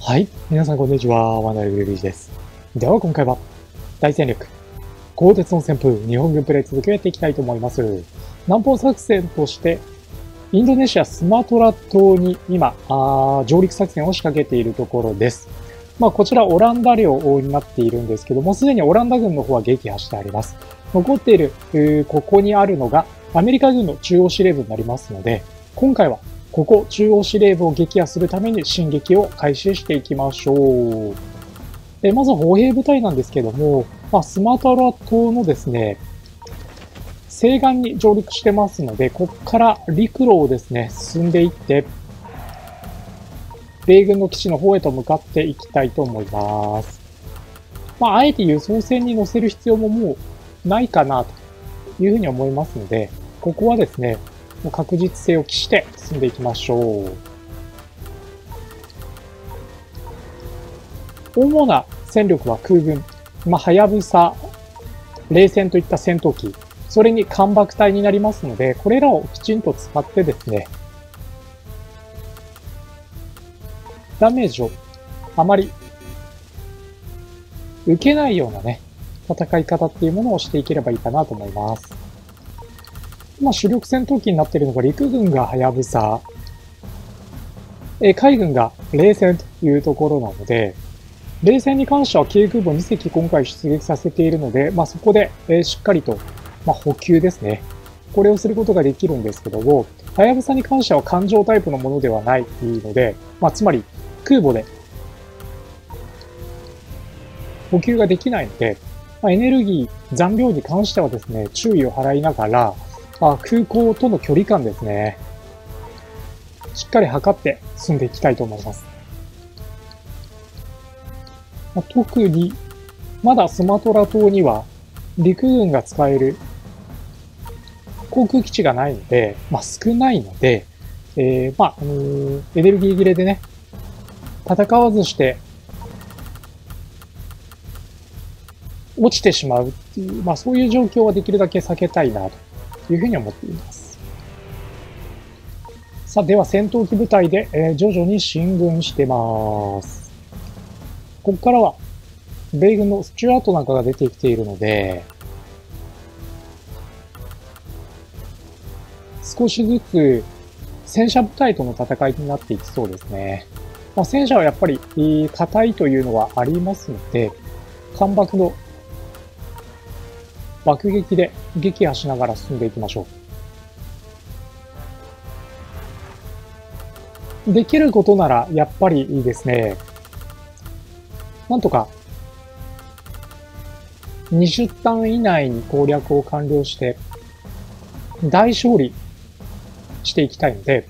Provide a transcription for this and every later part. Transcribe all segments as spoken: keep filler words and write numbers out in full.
はい。皆さんこんにちは。ワンダルグリーです。では今回は、大戦力、鋼鉄の旋風、日本軍プレイ続けていきたいと思います。南方作戦として、インドネシア・スマトラ島に今、あ上陸作戦を仕掛けているところです。まあ、こちらオランダ領になっているんですけども、すでにオランダ軍の方は撃破してあります。残っている、ここにあるのが、アメリカ軍の中央司令部になりますので、今回はここ中央司令部を撃破するために進撃を開始していきましょう。えまず歩兵部隊なんですけども、まあ、スマトラ島のですね、西岸に上陸してますので、ここから陸路をですね、進んでいって、米軍の基地の方へと向かっていきたいと思います。まあ、あえて輸送船に乗せる必要ももうないかなというふうに思いますので、ここはですね、もう確実性を期して進んでいきましょう。主な戦力は空軍、まあ、はやぶさ、冷戦といった戦闘機、それに艦爆隊になりますので、これらをきちんと使ってですね、ダメージをあまり受けないようなね、戦い方っていうものをしていければいいかなと思います。まあ、主力戦闘機になっているのが陸軍がはやぶさ、海軍が冷戦というところなので、冷戦に関しては軽空母に隻今回出撃させているので、まあ、そこでしっかりと、まあ、補給ですね。これをすることができるんですけども、はやぶさに関しては艦上タイプのものではないので、まあ、つまり空母で補給ができないので、まあ、エネルギー残量に関してはですね、注意を払いながら、あ空港との距離感ですね。しっかり測って進んでいきたいと思います。まあ、特に、まだスマトラ島には陸軍が使える航空基地がないので、まあ、少ないので、えー、まあ、あのー、エネルギー切れでね、戦わずして落ちてしまうっていう、まあ、そういう状況はできるだけ避けたいなというふうに思っています。さあ、では戦闘機部隊で、えー、徐々に進軍してます。ここからは、米軍のスチュアートなんかが出てきているので、少しずつ戦車部隊との戦いになっていきそうですね。まあ、戦車はやっぱり硬いというのはありますので、艦爆の爆撃で撃破しながら進んでいきましょう。できることならやっぱりいいですね。なんとかにじゅうターン以内に攻略を完了して大勝利していきたいので、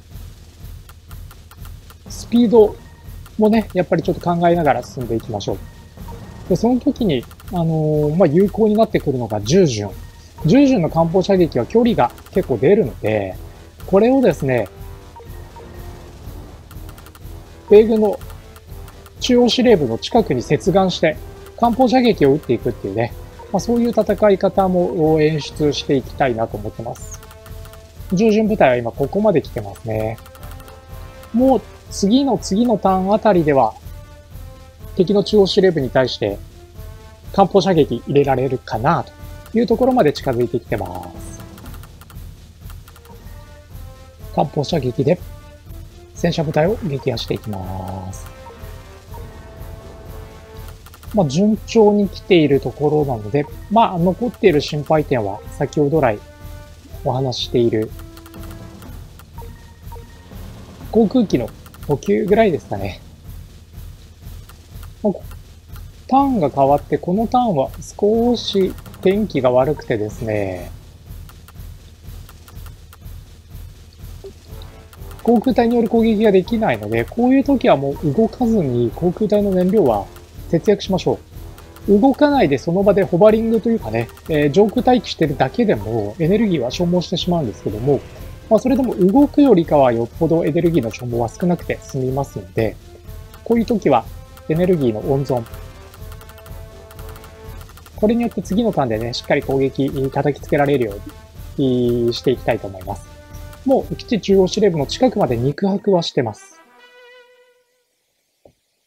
スピードもね、やっぱりちょっと考えながら進んでいきましょう。で、その時に、あのー、まあ、有効になってくるのが従順。従順の艦砲射撃は距離が結構出るので、これをですね、米軍の中央司令部の近くに接岸して、艦砲射撃を撃っていくっていうね、まあ、そういう戦い方も演出していきたいなと思ってます。従順部隊は今ここまで来てますね。もう次の次のターンあたりでは、敵の中央司令部に対して艦砲射撃入れられるかなというところまで近づいてきてます。艦砲射撃で戦車部隊を撃破していきます。まあ、順調に来ているところなので、まあ、残っている心配点は先ほど来お話ししている航空機の補給ぐらいですかね。ターンが変わって、このターンは少し天気が悪くてですね、航空隊による攻撃ができないので、こういう時はもう動かずに航空隊の燃料は節約しましょう。動かないでその場でホバリングというかね、えー、上空待機してるだけでもエネルギーは消耗してしまうんですけども、まあ、それでも動くよりかはよっぽどエネルギーの消耗は少なくて済みますので、こういう時はエネルギーの温存。これによって次のターンでね、しっかり攻撃叩きつけられるようにしていきたいと思います。もう基地中央司令部の近くまで肉薄はしてます。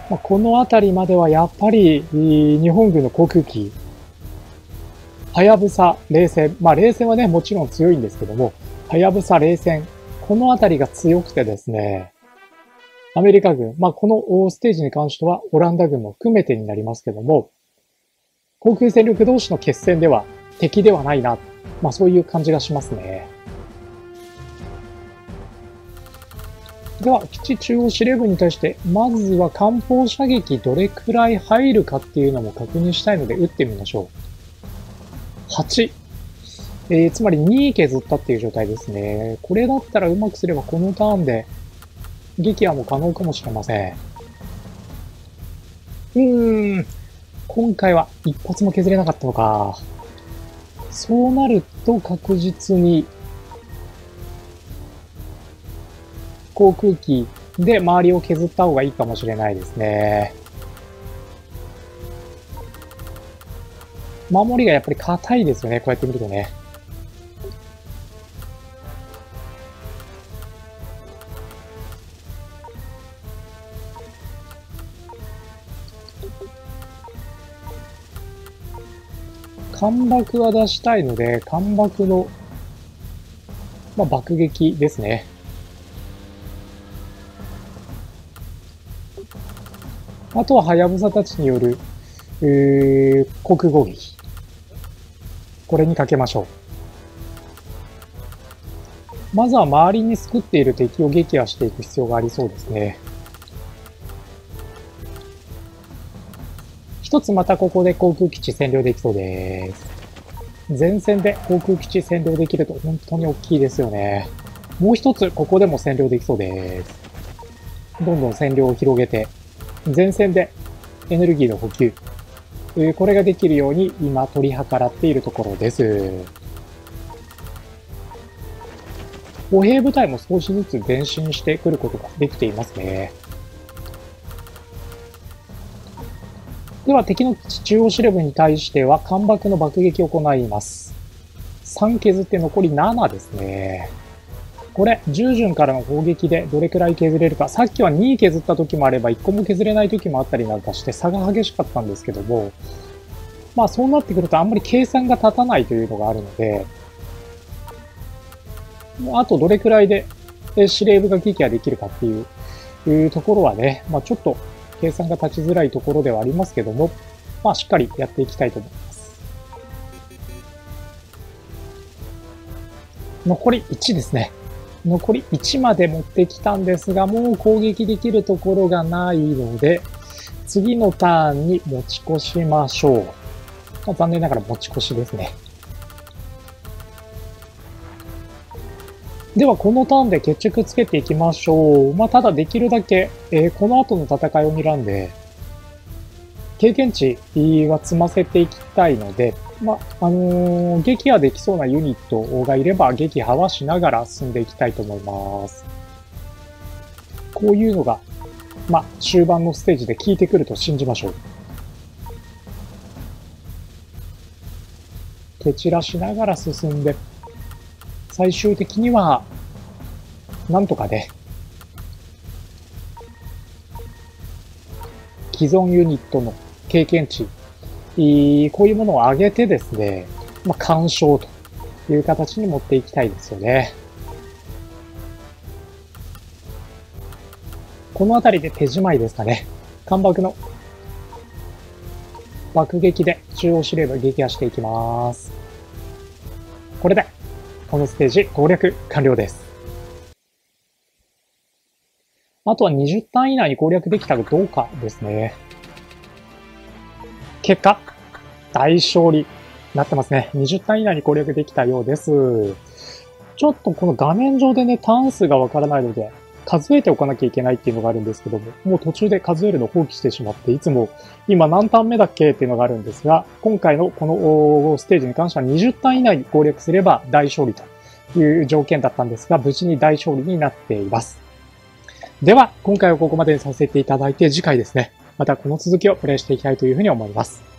まあ、この辺りまではやっぱり日本軍の航空機、はやぶさ、冷戦、まあ冷戦はね、もちろん強いんですけども、はやぶさ、冷戦、この辺りが強くてですね、アメリカ軍、まあこのステージに関してはオランダ軍も含めてになりますけども、航空戦力同士の決戦では敵ではないな、まあそういう感じがしますね。では、基地中央司令部に対して、まずは艦砲射撃どれくらい入るかっていうのも確認したいので撃ってみましょう。はち。えー、つまりに削ったっていう状態ですね。これだったらうまくすればこのターンで撃破も可能かもしれません。うーん。今回は一発も削れなかったのか。そうなると確実に航空機で周りを削った方がいいかもしれないですね。守りがやっぱり硬いですよね、こうやって見るとね。艦爆は出したいので、艦爆の、まあ、爆撃ですね。あとは、はやぶさたちによる、えー、航空攻撃。これにかけましょう。まずは周りに作っている敵を撃破していく必要がありそうですね。一つまたここで航空基地占領できそうです。前線で航空基地占領できると本当に大きいですよね。もう一つここでも占領できそうです。どんどん占領を広げて、前線でエネルギーの補給。これができるように今取り計らっているところです。歩兵部隊も少しずつ前進してくることができていますね。では敵の中央司令部に対しては艦爆の爆撃を行います。さん削って残りななですね。これ、従順からの砲撃でどれくらい削れるか。さっきはに削った時もあればいっこも削れない時もあったりなんかして差が激しかったんですけども、まあそうなってくるとあんまり計算が立たないというのがあるので、あとどれくらいで司令部が撃破できるかっていう、いうところはね、まあちょっと計算が立ちづらいところではありますけども、まあしっかりやっていきたいと思います。残りいちですね。残りいちまで持ってきたんですが、もう攻撃できるところがないので、次のターンに持ち越しましょう。まあ、残念ながら持ち越しですね。では、このターンで決着つけていきましょう。まあ、ただできるだけ、えー、この後の戦いを睨んで、経験値は積ませていきたいので、まあ、あのー、撃破できそうなユニットがいれば、撃破はしながら進んでいきたいと思います。こういうのが、まあ、終盤のステージで効いてくると信じましょう。蹴散らしながら進んで、最終的には、なんとかね、既存ユニットの経験値、こういうものを上げてですね、まあ、完勝という形に持っていきたいですよね。この辺りで手仕舞いですかね。艦爆の爆撃で中央司令部を撃破していきます。これで、このステージ攻略完了です。あとはにじゅうターン以内に攻略できたかどうかですね。結果、大勝利になってますね。にじゅうターン以内に攻略できたようです。ちょっとこの画面上でね、ターン数がわからないので、数えておかなきゃいけないっていうのがあるんですけども、もう途中で数えるのを放棄してしまって、いつも今何ターン目だっけっていうのがあるんですが、今回のこのステージに関してはにじゅうターン以内に攻略すれば大勝利という条件だったんですが、無事に大勝利になっています。では、今回はここまでにさせていただいて、次回ですね、またこの続きをプレイしていきたいというふうに思います。